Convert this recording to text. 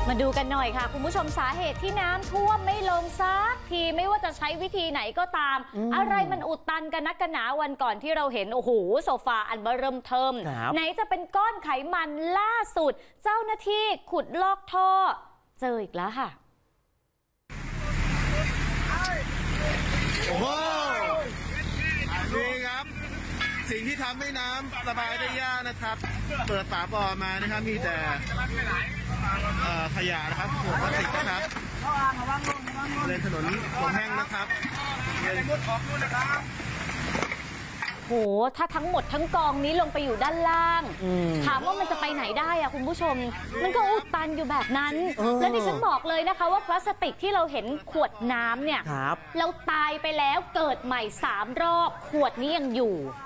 มาดูกันหน่อยค่ะคุณผู้ชมสาเหตุที่น้ำท่วมไม่ลงสักทีไม่ว่าจะใช้วิธีไหนก็ตามอะไรมันอุดตันกันนักกันหนาวันก่อนที่เราเห็นโอ้โหโซฟาอันเบิ่มเทิมไหนจะเป็นก้อนไขมันล่าสุดเจ้าหน้าที่ขุดลอกท่อเจออีกแล้วค่ะโอ้โหนี่ครับสิ่งที่ทำให้น้ำระบายได้ยากนะครับเปิดฝาบ่อมานะครับมีแต่ขยะนะครับขวดพลาสติกนะครับเลนถนนหลงแห้งนะครับโหถ้าทั้งหมดทั้งกองนี้ลงไปอยู่ด้านล่างถามว่ามันจะไปไหนได้อะคุณผู้ชมมันก็อุดตันอยู่แบบนั้นแล้วดิฉันบอกเลยนะคะว่าพลาสติกที่เราเห็นขวดน้ำเนี่ยเราตายไปแล้วเกิดใหม่3 รอบขวดนี้ยังอยู่